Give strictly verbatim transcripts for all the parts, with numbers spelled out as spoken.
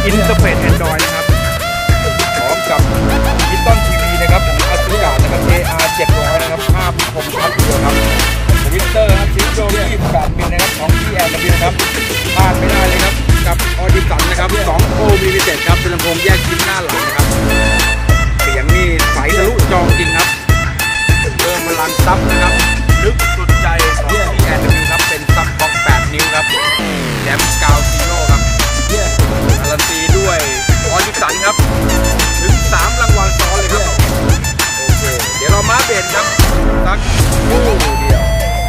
อินเตอร์เฟซแอนดรอยนะครับพร้อมกับดิจิตอลทีวีนะครับของอาซูกานะครับ เอ อาร์ เจ็ดร้อยนะครับภาพคมชัดเดียวครับทวิตเตอร์ครับซิลโดยี่สิบแปดมิลนะครับของ ที แอนด์ ดับเบิลยู นะครับพลาดไม่ได้เลยครับกับออดิสันนะครับสองโอมีพิเศษครับเป็นลำโพงแยกชิ้นหน้าหลังนะครับเสียงนี่ใสทะลุจอจริงครับเริ่มพลังซับนะครับลึกสุดใจของ ที แอนด์ ดับเบิลยู ครับเป็นซับบ็อกแปดนิ้วครับแหลมกาวซีโร่ครับการันตีด้วยออดิสันครับถึงสามรางวัลซ้อนเลยครับโอเคเดี๋ยวเรามาเบนครับสักคู่เดียว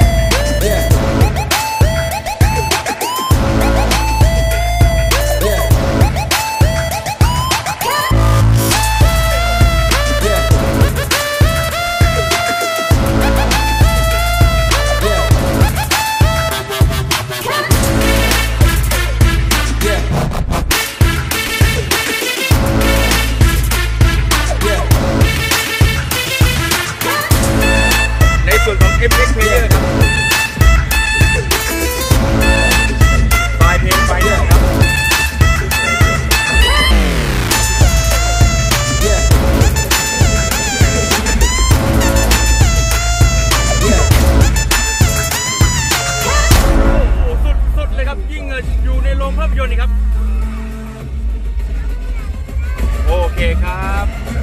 ส่วนของ เอฟ เอ็กซ์ Player ครับไฟล์เพลงไฟล์เนี่ยครับโอ้สุดๆเลยครับยิ่งอยู่ในโรงภาพยนตร์นี่ครับโอเคครับ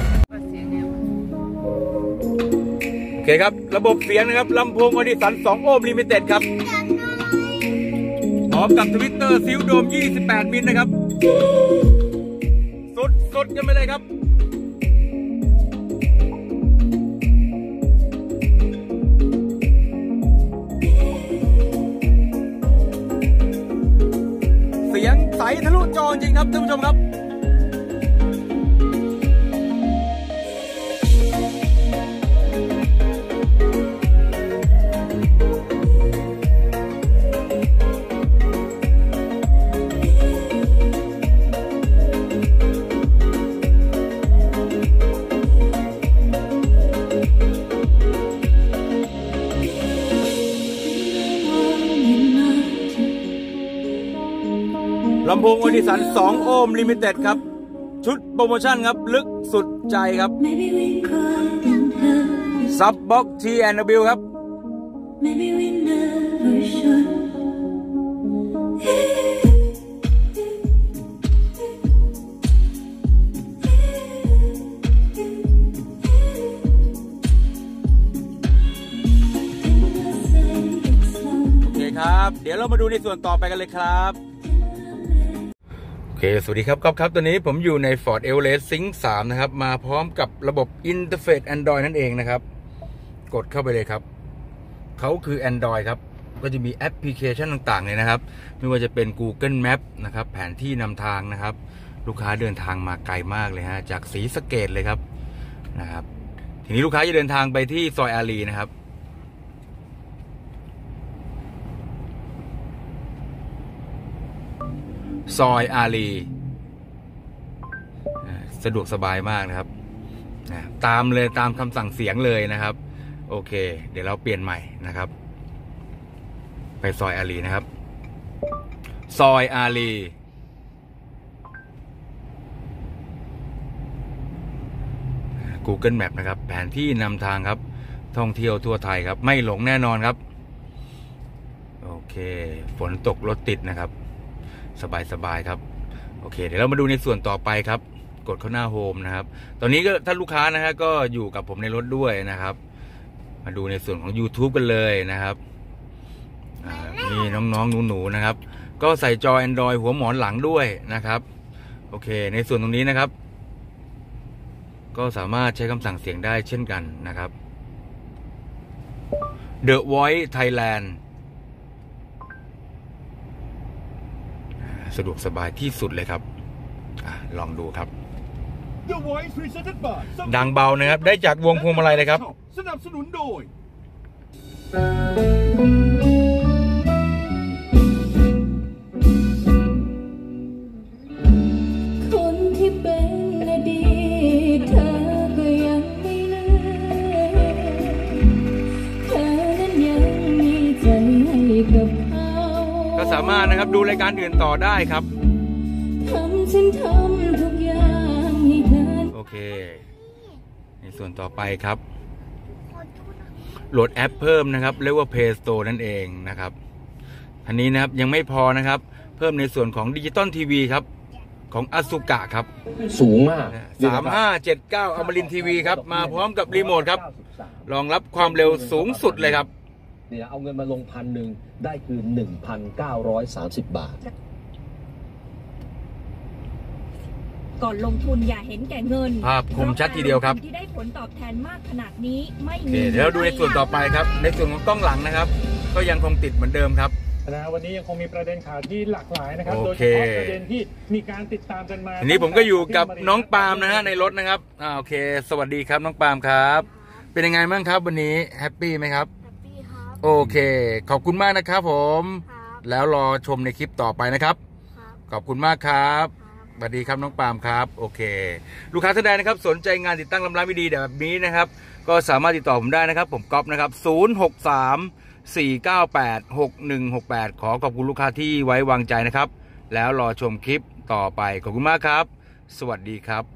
โอเคครับระบบเสียงนะครับลำโพงออดิสันสองโอห์มลิมิเต็ดครับพร้อมกับทวิตเตอร์ซิลโดมยี่สิบแปดมิลนะครับสุดสุดกันไปเลยครับเสียงใสทะลุจอจริงครับท่านผู้ชมครับลำโพงออดิสันสองโอห์มลิมิเต็ดครับชุดโปรโมชั่นครับลึกสุดใจครับซับบ็อก ที แอนด์ ดับเบิลยู ครับโอเคครับเดี๋ยวเรามาดูในส่วนต่อไปกันเลยครับโอเคสวัสดีครับก๊อฟครับตอนนี้ผมอยู่ใน Ford Everest Sync สามนะครับมาพร้อมกับระบบ Interface Android นั่นเองนะครับกดเข้าไปเลยครับเขาคือ Android ครับก็จะมีแอปพลิเคชันต่างๆเลยนะครับไม่ว่าจะเป็น Google Map นะครับแผนที่นำทางนะครับลูกค้าเดินทางมาไกลมากเลยฮะจากศรีสะเกษเลยครับนะครับทีนี้ลูกค้าจะเดินทางไปที่ซอยอารีนะครับซอยอารีสะดวกสบายมากนะครับตามเลยตามคำสั่งเสียงเลยนะครับโอเคเดี๋ยวเราเปลี่ยนใหม่นะครับไปซอยอารีนะครับซอยอารี Google Map นะครับแผนที่นำทางครับท่องเที่ยวทั่วไทยครับไม่หลงแน่นอนครับโอเคฝนตกรถติดนะครับสบายๆครับโอเคเดี๋ยวเรามาดูในส่วนต่อไปครับกดเข้าหน้าโฮมนะครับตอนนี้ก็ท่านลูกค้านะฮะก็อยู่กับผมในรถด้วยนะครับมาดูในส่วนของ YouTube กันเลยนะครับมีน้องๆหนูๆนะครับก็ใส่จอ Android หัวหมอนหลังด้วยนะครับโอเคในส่วนตรงนี้นะครับก็สามารถใช้คำสั่งเสียงได้เช่นกันนะครับ The Voice Thailandสะดวกสบายที่สุดเลยครับอลองดูครับดังเบานะครับได้จากวงพวงมาลัยเลยครับสนับสนุนโดยสามารถนะครับดูรายการอื่นต่อได้ครับฉันทำทุกอย่างให้เธอโอเคในส่วนต่อไปครับโหลดแอปเพิ่มนะครับเรียกว่า Play Store นั่นเองนะครับอันนี้นะครับยังไม่พอนะครับเพิ่มในส่วนของดิจิตอลทีวีครับของอสุกะครับสูงมากสามห้าเจ็ดเก้าอมรินทร์ทีวีครับมาพร้อมกับรีโมทครับรองรับความเร็วสูงสุดเลยครับเนี่ยเอาเงินมาลงพันหนึ่งได้คือ หนึ่งพันเก้าร้อยสามสิบบาทก่อนลงทุนอย่าเห็นแก่เงินภาพคมชัดทีเดียวครับที่ได้ผลตอบแทนมากขนาดนี้ไม่มีเดี๋ยวดูในส่วนต่อไปครับในส่วนของกล้องหลังนะครับก็ยังคงติดเหมือนเดิมครับนะวันนี้ยังคงมีประเด็นข่าวที่หลากหลายนะครับโดยเฉพาะประเด็นที่มีการติดตามกันมาทีนี้ผมก็อยู่กับน้องปาล์มนะฮะในรถนะครับอ่าโอเคสวัสดีครับน้องปาล์มครับเป็นยังไงบ้างครับวันนี้แฮปปี้ไหมครับแฮปปี้ครับโอเคขอบคุณมากนะครับผมแล้วรอชมในคลิปต่อไปนะครับขอบคุณมากครับสวัสดีครับน้องปาล์มครับโอเคลูกค้าท่านใดนะครับสนใจงานติดตั้งลำน้ำวิดีแบบนี้นะครับก็สามารถติดต่อผมได้นะครับผมก๊อฟนะครับศูนย์ หก สาม สี่ เก้า แปด หก หนึ่ง หก แปดขอขอบคุณลูกค้าที่ไว้วางใจนะครับแล้วรอชมคลิปต่อไปขอบคุณมากครับสวัสดีครับ